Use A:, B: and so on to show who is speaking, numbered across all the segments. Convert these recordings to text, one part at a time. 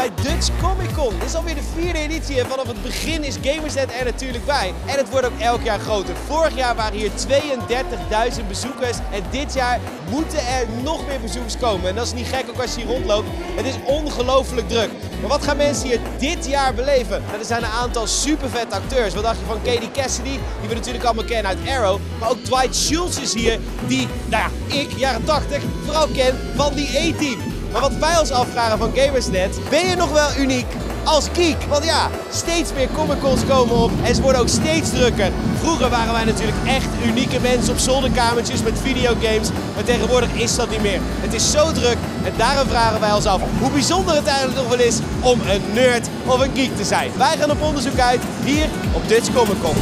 A: bij Dutch Comic Con. Dit is alweer de 4e editie en vanaf het begin is Gamersnet er natuurlijk bij. En het wordt ook elk jaar groter. Vorig jaar waren hier 32.000 bezoekers en dit jaar moeten er nog meer bezoekers komen. En dat is niet gek ook als je hier rondloopt. Het is ongelooflijk druk. Maar wat gaan mensen hier dit jaar beleven? Nou, er zijn een aantal super vette acteurs. Wat dacht je van Katie Cassidy, die we natuurlijk allemaal kennen uit Arrow. Maar ook Dwight Schultz is hier, die, nou ja, ik, jaren 80, vooral ken van die A-Team. Maar wat wij ons afvragen van Gamersnet, ben je nog wel uniek als geek? Want ja, steeds meer Comic-Cons komen op en ze worden ook steeds drukker. Vroeger waren wij natuurlijk echt unieke mensen op zolderkamertjes met videogames. Maar tegenwoordig is dat niet meer. Het is zo druk en daarom vragen wij ons af hoe bijzonder het eigenlijk nog wel is om een nerd of een geek te zijn. Wij gaan op onderzoek uit hier op Dutch Comic Con.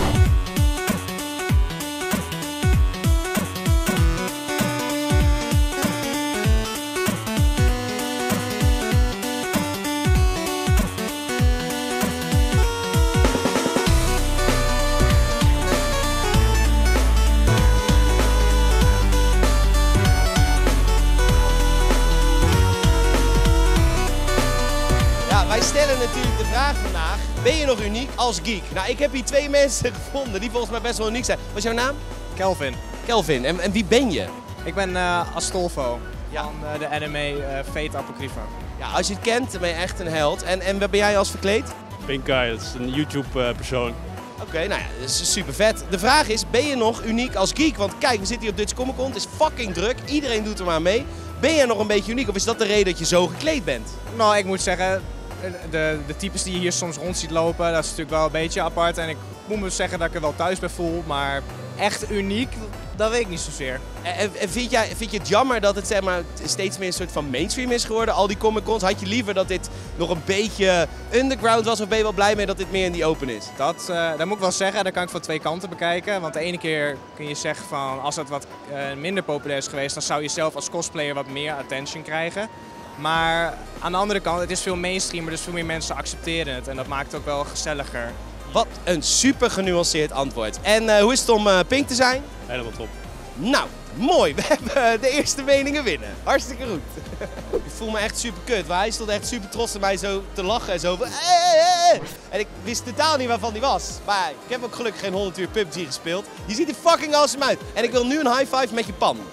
A: Wij stellen natuurlijk de vraag vandaag, ben je nog uniek als geek? Nou, ik heb hier twee mensen gevonden die volgens mij best wel uniek zijn. Wat is jouw naam?
B: Kelvin.
A: Kelvin. En wie ben je?
B: Ik ben Astolfo van de anime Fate Apocrypha.
A: Ja, als je het kent, dan ben je echt een held. En waar ben jij als verkleed?
C: Pinkai, dat is een YouTube-persoon.
A: Oké, nou ja, dat is super vet. De vraag is, ben je nog uniek als geek? Want kijk, we zitten hier op Dutch Comic Con, het is fucking druk. Iedereen doet er maar mee. Ben jij nog een beetje uniek of is dat de reden dat je zo gekleed bent?
B: Nou, ik moet zeggen, de types die je hier soms rond ziet lopen, dat is natuurlijk wel een beetje apart. En ik moet me zeggen dat ik er wel thuis bij voel, maar echt uniek, dat weet ik niet zozeer.
A: En vind je het jammer dat het zeg maar, steeds meer een soort van mainstream is geworden, al die Comic-Cons? Had je liever dat dit nog een beetje underground was of ben je wel blij mee dat dit meer in die open is?
B: Dat moet ik wel zeggen, daar kan ik van twee kanten bekijken. Want de ene keer kun je zeggen van als het wat minder populair is geweest, dan zou je zelf als cosplayer wat meer attention krijgen. Maar aan de andere kant, het is veel mainstreamer, dus veel meer mensen accepteren het. En dat maakt het ook wel gezelliger.
A: Wat een super genuanceerd antwoord. En hoe is het om pink te zijn?
C: Helemaal top.
A: Nou, mooi. We hebben de eerste meningen winnen. Hartstikke goed. Ik voel me echt super kut, want hij stond echt super trots op mij zo te lachen en zo van En ik wist totaal niet waarvan hij was. Maar ik heb ook gelukkig geen 100 uur PUBG gespeeld. Je ziet er fucking awesome uit. En ik wil nu een high five met je pan.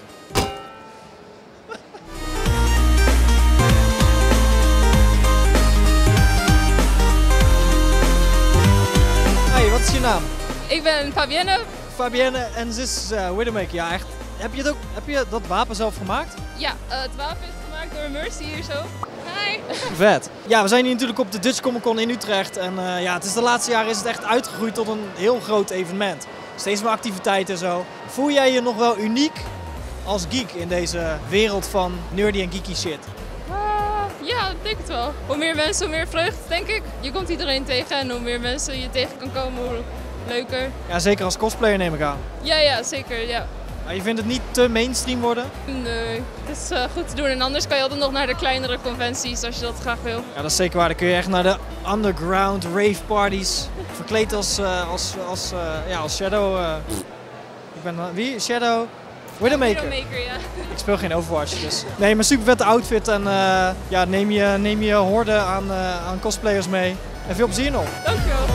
D: Hey, wat is je naam?
E: Ik ben Fabienne.
D: Fabienne en ze is Widowmaker. Ja, echt. Heb je dat wapen zelf gemaakt?
E: Ja, het wapen is gemaakt door Mercy hier zo. Hi.
D: Vet. Ja, we zijn hier natuurlijk op de Dutch Comic Con in Utrecht. En ja, het is de laatste jaren is het echt uitgegroeid tot een heel groot evenement. Steeds meer activiteiten en zo. Voel jij je nog wel uniek als geek in deze wereld van nerdy en geeky shit?
E: Ja, ik denk het wel. Hoe meer mensen, hoe meer vreugd, denk ik. Je komt iedereen tegen en hoe meer mensen je tegen kan komen, hoe leuker.
D: Ja, zeker als cosplayer neem ik aan.
E: Ja, zeker, ja.
D: Maar je vindt het niet te mainstream worden?
E: Nee, het is goed te doen. En anders kan je altijd nog naar de kleinere conventies als je dat graag wil.
D: Ja, dat is zeker waar. Dan kun je echt naar de underground rave parties. Verkleed als Shadow. Ik ben wie? Shadow? Widowmaker.
E: Widowmaker, ja.
D: Ik speel geen Overwatch, dus. Nee, maar super vette outfit en ja, neem je horde aan cosplayers mee. En veel plezier nog.
E: Dankjewel.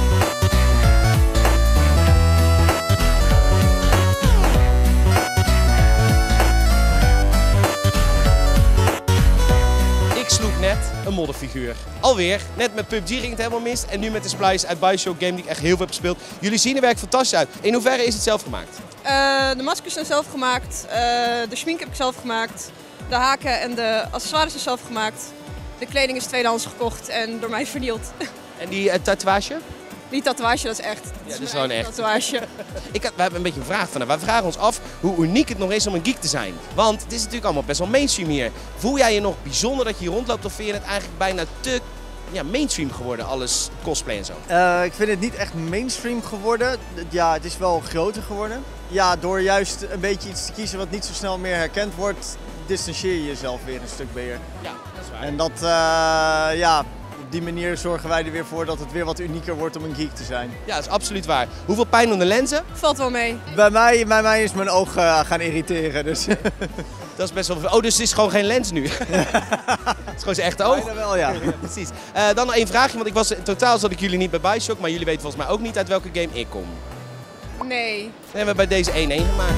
A: Ik sloeg net een modderfiguur. Alweer, net met PUBG ging het helemaal mis en nu met de Splice uit Bioshock Game die ik echt heel veel heb gespeeld. Jullie zien er werk fantastisch uit. In hoeverre is het zelf gemaakt?
F: De maskers zijn zelf gemaakt, de schmink heb ik zelf gemaakt, de haken en de accessoires zijn zelf gemaakt. De kleding is tweedehands gekocht en door mij vernield.
A: En die tatoeage?
F: Die tatoeage, dat is echt.
A: Ja, dat is gewoon echt.
F: Tatoeage.
A: We hebben een beetje een vraag van. Wij vragen ons af hoe uniek het nog is om een geek te zijn. Want het is natuurlijk allemaal best wel mainstream hier. Voel jij je nog bijzonder dat je hier rondloopt of vind je het eigenlijk bijna te mainstream geworden, alles cosplay en zo?
G: Ik vind het niet echt mainstream geworden. Ja, het is wel groter geworden. Ja, door juist een beetje iets te kiezen wat niet zo snel meer herkend wordt, distancieer je jezelf weer een stuk meer.
A: Ja, dat is waar.
G: En dat, op die manier zorgen wij er weer voor dat het weer wat unieker wordt om een geek te zijn.
A: Ja, dat is absoluut waar. Hoeveel pijn om de lenzen?
F: Valt wel mee.
G: Bij mij is mijn oog gaan irriteren. Dus.
A: Dat is best wel veel. Oh, dus het is gewoon geen lens nu? is gewoon zijn echte oog.
G: Bijna wel, ja.
A: Precies. Dan nog één vraagje, want in totaal zat ik jullie niet bij Bioshock, maar jullie weten volgens mij ook niet uit welke game ik kom.
F: Nee.
A: Dan hebben we bij deze 1-1 gemaakt.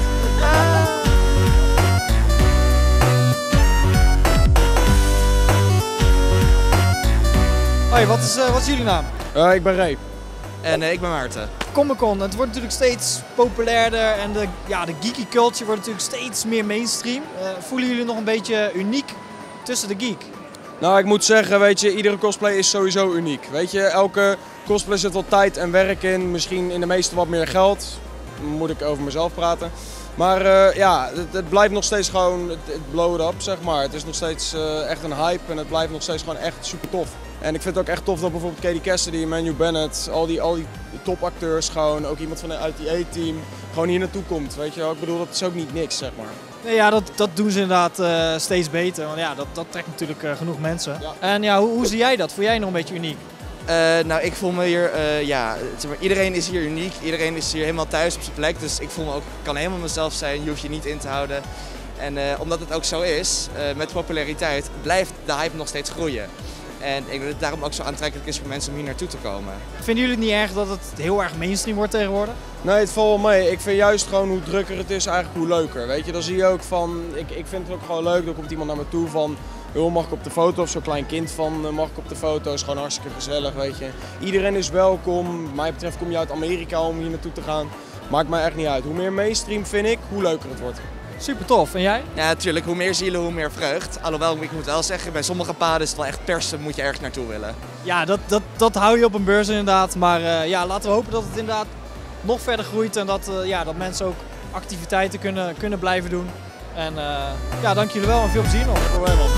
D: Hoi, wat is jullie naam?
C: Ik ben Ray.
B: En ik ben Maarten.
D: Comic-Con, het wordt natuurlijk steeds populairder en de geeky culture wordt natuurlijk steeds meer mainstream. Voelen jullie nog een beetje uniek tussen de geek?
C: Nou, ik moet zeggen, weet je, iedere cosplay is sowieso uniek. Weet je, elke cosplay zit wel tijd en werk in. Misschien in de meeste wat meer geld. Moet ik over mezelf praten. Maar ja, het blijft nog steeds gewoon, het blow up, zeg maar. Het is nog steeds echt een hype en het blijft nog steeds gewoon echt super tof. En ik vind het ook echt tof dat bijvoorbeeld Katie Cassidy, Manu Bennett, al die topacteurs gewoon, ook iemand uit die A-team, gewoon hier naartoe komt. Weet je wel, ik bedoel, dat is ook niet niks, zeg maar.
D: Nee, ja, dat doen ze inderdaad steeds beter, want ja, dat trekt natuurlijk genoeg mensen.
C: Ja.
D: En ja, hoe zie jij dat? Voel jij nog een beetje uniek?
H: Nou, ik voel me hier, zeg maar, iedereen is hier uniek, iedereen is hier helemaal thuis op zijn plek. Dus ik voel me ook, kan helemaal mezelf zijn, je hoeft je niet in te houden. En omdat het ook zo is, met populariteit, blijft de hype nog steeds groeien. En ik denk dat het daarom ook zo aantrekkelijk is voor mensen om hier naartoe te komen.
D: Vinden jullie het niet erg dat het heel erg mainstream wordt tegenwoordig?
C: Nee, het valt wel mee. Ik vind juist gewoon hoe drukker het is, eigenlijk hoe leuker. Weet je, dan zie je ook van, ik vind het ook gewoon leuk, dan komt iemand naar me toe van, joh, mag ik op de foto, of zo'n klein kind van, mag ik op de foto, is gewoon hartstikke gezellig, weet je. Iedereen is welkom, wat mij betreft kom je uit Amerika om hier naartoe te gaan. Maakt mij echt niet uit. Hoe meer mainstream vind ik, hoe leuker het wordt.
D: Super tof, en jij?
H: Ja, natuurlijk, hoe meer zielen, hoe meer vreugd. Alhoewel, ik moet wel zeggen, bij sommige paden is het wel echt persen, moet je ergens naartoe willen.
D: Ja, dat hou je op een beurs inderdaad, maar ja, laten we hopen dat het inderdaad nog verder groeit en dat, dat mensen ook activiteiten kunnen blijven doen. En ja, dank jullie wel en veel plezier nog.
C: Geen probleem, man.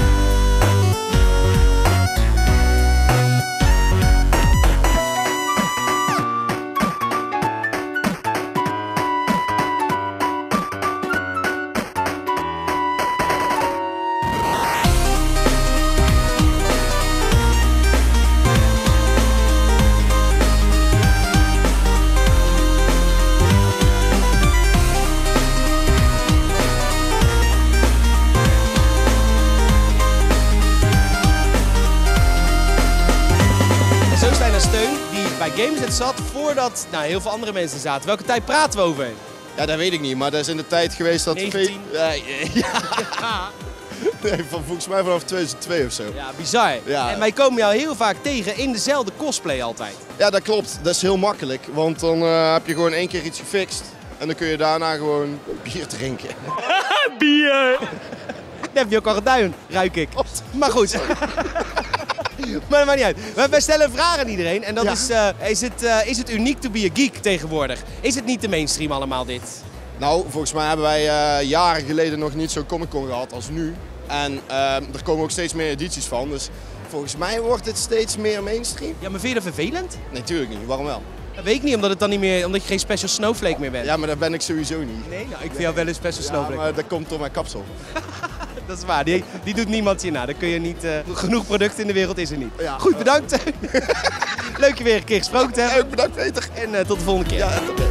A: Bij Gamersnet zat voordat heel veel andere mensen zaten. Welke tijd praten we over?
I: Ja, dat weet ik niet, maar dat is in de tijd geweest dat...
A: 19?
I: Nee, volgens mij vanaf 2002 of zo.
A: Ja, bizar.
I: Ja.
A: En wij komen jou heel vaak tegen in dezelfde cosplay altijd.
I: Ja, dat klopt. Dat is heel makkelijk, want dan heb je gewoon 1 keer iets gefixt. En dan kun je daarna gewoon bier drinken.
A: Bier! Dat heb je ook al gedaan, ruik ik. Maar goed. Maar dat maakt niet uit. Wij stellen een vraag aan iedereen. En dat is het uniek to be a geek tegenwoordig? Is het niet de mainstream allemaal dit?
I: Nou, volgens mij hebben wij jaren geleden nog niet zo'n Comic-Con gehad als nu. En er komen ook steeds meer edities van. Dus volgens mij wordt het steeds meer mainstream.
A: Ja, maar vind je dat vervelend?
I: Nee, tuurlijk niet. Waarom wel?
A: Dat weet ik niet, omdat het dan niet meer, omdat je geen special snowflake meer bent.
I: Ja, maar dat ben ik sowieso niet.
A: Nee, nou, ik vind jou wel een special snowflake.
I: Ja, maar dat komt door mijn kapsel.
A: Dat is waar, die doet niemand je na. Dan kun je niet, genoeg producten in de wereld is er niet.
I: Ja.
A: Goed, bedankt. Leuk je weer een keer gesproken te hebben.
I: Bedankt Peter.
A: En tot de volgende keer.
I: Ja, oké.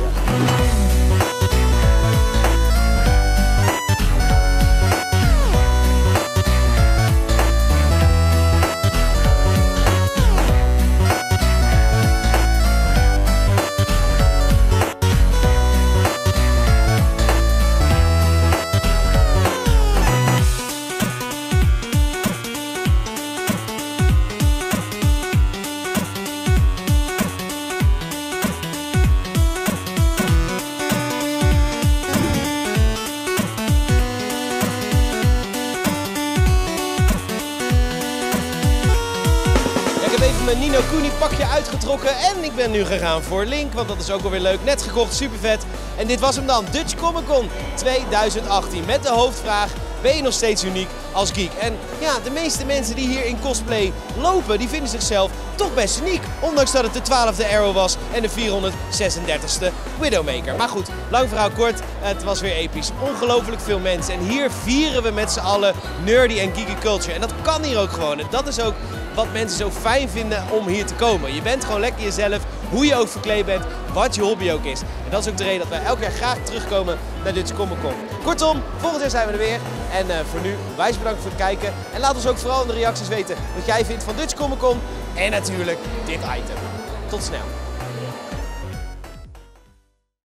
A: Mijn Ni no Kuni pakje uitgetrokken en ik ben nu gegaan voor Link, want dat is ook alweer leuk. Net gekocht, super vet. En dit was hem dan, Dutch Comic Con 2018 met de hoofdvraag: ben je nog steeds uniek als geek? En ja, de meeste mensen die hier in cosplay lopen, die vinden zichzelf toch best uniek. Ondanks dat het de 12e Arrow was en de 436e Widowmaker. Maar goed, lang verhaal kort, het was weer episch. Ongelooflijk veel mensen en hier vieren we met z'n allen nerdy en geeky culture. En dat kan hier ook gewoon. En dat is ook wat mensen zo fijn vinden om hier te komen. Je bent gewoon lekker jezelf, hoe je ook verkleed bent, wat je hobby ook is. En dat is ook de reden dat wij elk jaar graag terugkomen naar Dutch Comic Con. Kortom, volgend jaar zijn we er weer. En voor nu, wijs bedankt voor het kijken. En laat ons ook vooral in de reacties weten wat jij vindt van Dutch Comic Con. En natuurlijk dit item. Tot snel.